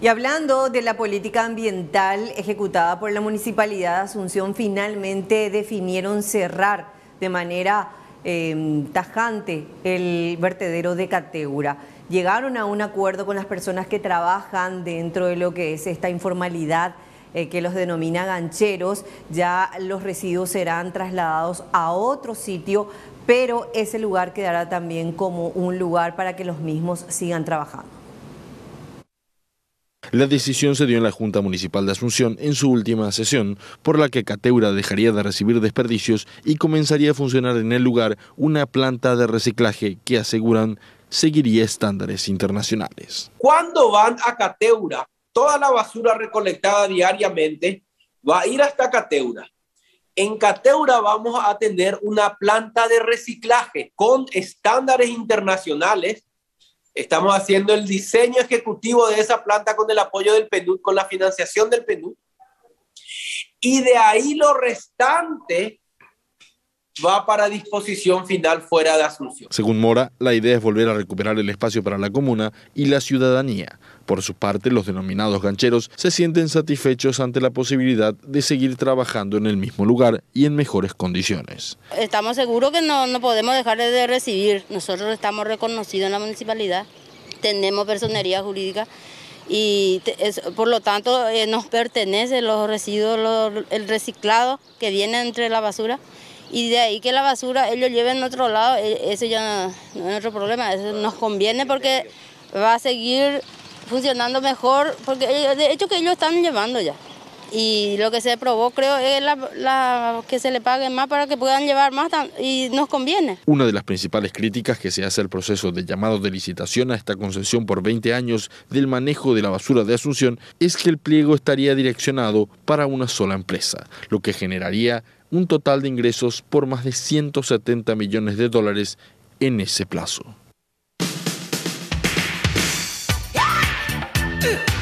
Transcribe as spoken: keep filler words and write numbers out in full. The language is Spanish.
Y hablando de la política ambiental ejecutada por la Municipalidad de Asunción, finalmente definieron cerrar de manera eh, tajante el vertedero de Cateura. Llegaron a un acuerdo con las personas que trabajan dentro de lo que es esta informalidad eh, que los denomina gancheros. Ya los residuos serán trasladados a otro sitio, pero ese lugar quedará también como un lugar para que los mismos sigan trabajando. La decisión se dio en la Junta Municipal de Asunción en su última sesión, por la que Cateura dejaría de recibir desperdicios y comenzaría a funcionar en el lugar una planta de reciclaje que aseguran seguiría estándares internacionales. Cuando van a Cateura, toda la basura recolectada diariamente va a ir hasta Cateura. En Cateura vamos a tener una planta de reciclaje con estándares internacionales. Estamos haciendo el diseño ejecutivo de esa planta con el apoyo del P N U D, con la financiación del P N U D. Y de ahí lo restante va para disposición final fuera de Asunción. Según Mora, la idea es volver a recuperar el espacio para la comuna y la ciudadanía. Por su parte, los denominados gancheros se sienten satisfechos ante la posibilidad de seguir trabajando en el mismo lugar y en mejores condiciones. Estamos seguros que no, no podemos dejar de recibir. Nosotros estamos reconocidos en la municipalidad, tenemos personería jurídica y es, por lo tanto eh, nos pertenece los residuos, los, el reciclado que viene entre la basura. Y de ahí que la basura ellos lleven a otro lado, ese ya no, no es nuestro problema, eso nos conviene porque va a seguir funcionando mejor, porque de hecho que ellos están llevando ya. Y lo que se probó creo es la, la, que se le pague más para que puedan llevar más y nos conviene. Una de las principales críticas que se hace al proceso de llamado de licitación a esta concesión por veinte años del manejo de la basura de Asunción es que el pliego estaría direccionado para una sola empresa, lo que generaría un total de ingresos por más de ciento setenta millones de dólares en ese plazo.